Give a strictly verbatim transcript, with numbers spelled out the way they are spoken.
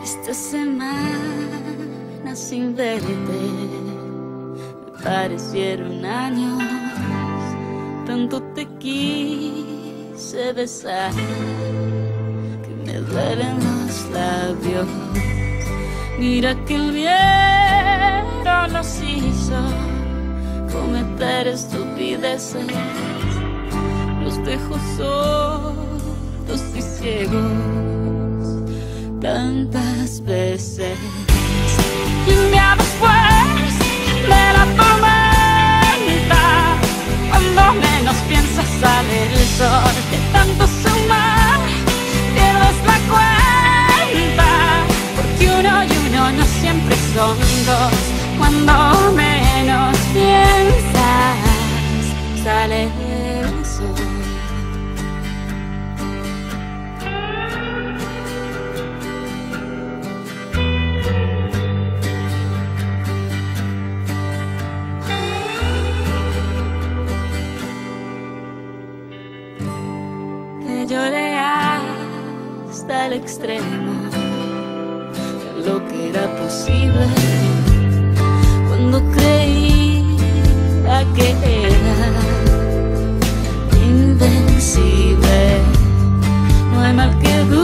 Esta semana sin verte me parecieron años. Tanto te quise besar que me duelen los labios. Mira que el viento nos hizo cometer estupideces. Los dejo sordos y ciegos tantas veces. Y un día después de la tormenta, cuando menos piensas sale el sol. De tanto sumar pierdes la cuenta, porque uno y uno no siempre son dos. Cuando menos piensas sale el sol. Lloré hasta el extremo de lo que era posible, cuando creía que era invencible. No hay mal que dure